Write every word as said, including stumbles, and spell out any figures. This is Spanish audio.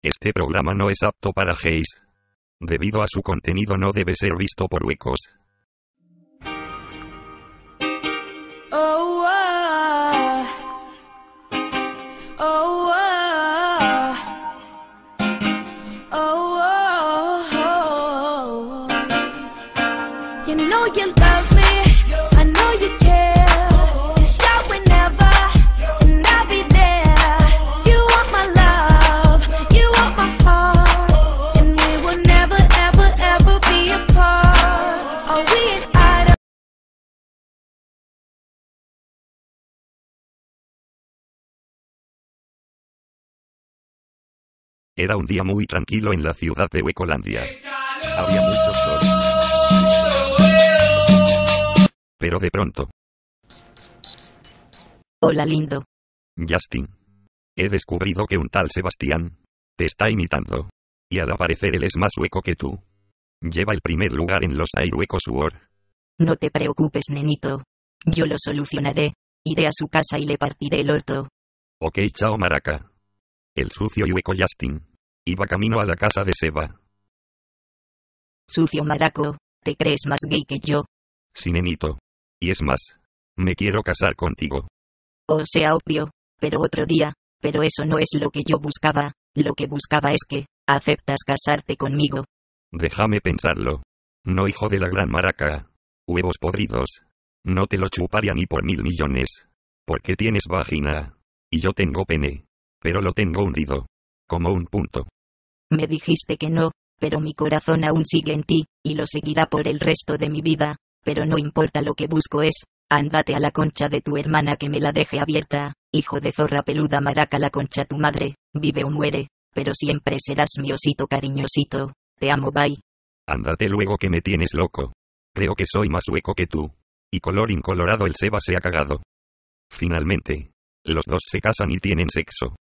Este programa no es apto para gays. Debido a su contenido no debe ser visto por huecos. Oh, ah. Oh, ah. Oh, oh, oh. You know you love me, I know you care. Just shout whenever, and I'll be there. You want my love, you want my heart, and we will never, ever, ever be apart. Are we an item? Era un día muy tranquilo en la ciudad de Huecolandia. Había mucho sol. Pero de pronto. Hola, lindo. Justin. He descubrido que un tal Sebastián te está imitando. Y al parecer él es más hueco que tú. Lleva el primer lugar en los Airuecos War. No te preocupes, nenito. Yo lo solucionaré. Iré a su casa y le partiré el orto. Ok, chao maraca. El sucio y hueco Justin iba camino a la casa de Seba. Sucio maraco, ¿te crees más gay que yo? Sí, nenito. Y es más, me quiero casar contigo. O sea, obvio, pero otro día. Pero eso no es lo que yo buscaba. Lo que buscaba es que aceptas casarte conmigo. Déjame pensarlo. No, hijo de la gran maraca. Huevos podridos. No te lo chuparía ni por mil millones. Porque tienes vagina. Y yo tengo pene. Pero lo tengo hundido. Como un punto. Me dijiste que no, pero mi corazón aún sigue en ti, y lo seguirá por el resto de mi vida. Pero no importa, lo que busco es, ándate a la concha de tu hermana que me la deje abierta, hijo de zorra peluda maraca, la concha tu madre, vive o muere, pero siempre serás mi osito cariñosito, te amo, bye. Ándate luego que me tienes loco. Creo que soy más hueco que tú. Y colorín colorado el Seba se ha cagado. Finalmente, los dos se casan y tienen sexo.